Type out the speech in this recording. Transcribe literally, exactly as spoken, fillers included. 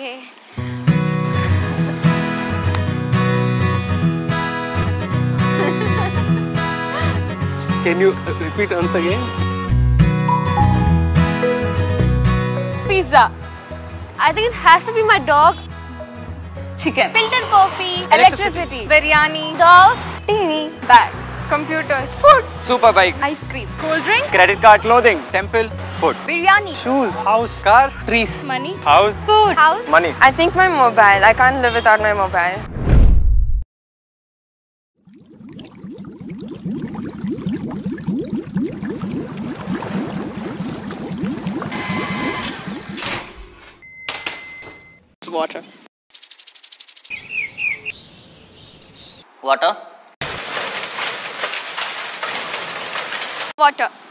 Okay. Can you repeat once again? Pizza. I think it has to be my dog. Chicken. Filtered coffee. Electricity. Biryani. Dolls. T V. Bags. Computers. Food. Super bike. Ice cream. Cold drink. Credit card. Clothing. Temple. Food. Biryani. Shoes. House. Car. Trees. Money. House. Food. House. Money. I think my mobile. I can't live without my mobile. Water. Water. Water.